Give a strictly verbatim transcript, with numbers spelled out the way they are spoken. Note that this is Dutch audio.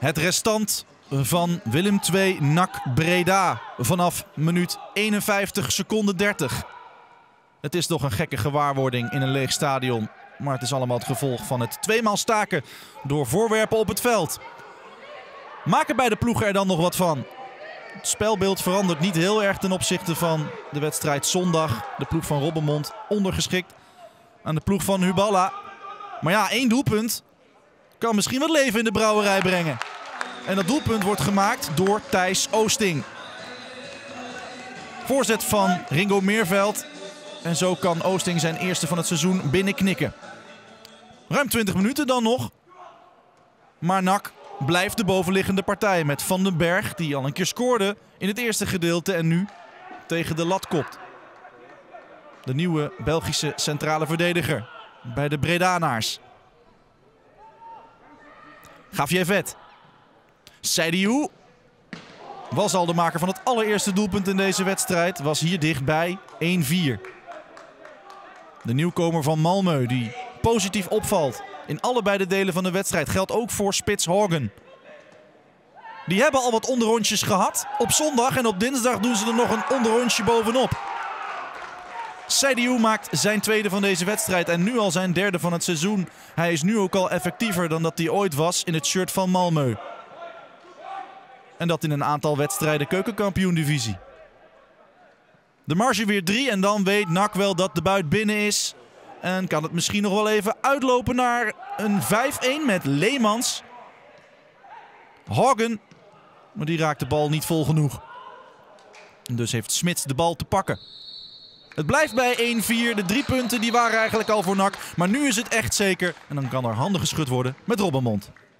Het restant van Willem twee N A C Breda vanaf minuut eenenvijftig seconden dertig. Het is toch een gekke gewaarwording in een leeg stadion. Maar het is allemaal het gevolg van het tweemaal staken door voorwerpen op het veld. Maken beide ploegen er dan nog wat van? Het spelbeeld verandert niet heel erg ten opzichte van de wedstrijd zondag. De ploeg van Robbenmond ondergeschikt aan de ploeg van Huballa. Maar ja, één doelpunt kan misschien wat leven in de brouwerij brengen. En dat doelpunt wordt gemaakt door Thijs Oosting. Voorzet van Ringo Meerveld. En zo kan Oosting zijn eerste van het seizoen binnenknikken. Ruim twintig minuten dan nog. Maar N A C blijft de bovenliggende partij met Van den Berg, die al een keer scoorde in het eerste gedeelte en nu tegen de lat kopt. De nieuwe Belgische centrale verdediger bij de Bredanaars. Javier Vet. Saidiou was al de maker van het allereerste doelpunt in deze wedstrijd. Was hier dichtbij. één vier. De nieuwkomer van Malmö die positief opvalt in allebei de delen van de wedstrijd. Geldt ook voor Spits Hagen. Die hebben al wat onderrondjes gehad. Op zondag en op dinsdag doen ze er nog een onderrondje bovenop. Saidiou maakt zijn tweede van deze wedstrijd en nu al zijn derde van het seizoen. Hij is nu ook al effectiever dan dat hij ooit was in het shirt van Malmö. En dat in een aantal wedstrijden keukenkampioen-divisie. De marge weer drie en dan weet N A C wel dat de buit binnen is. En kan het misschien nog wel even uitlopen naar een vijf één met Leemans. Hagen, maar die raakt de bal niet vol genoeg. En dus heeft Smits de bal te pakken. Het blijft bij één vier. De drie punten die waren eigenlijk al voor N A C. Maar nu is het echt zeker. En dan kan er handen geschud worden met Robbenmond.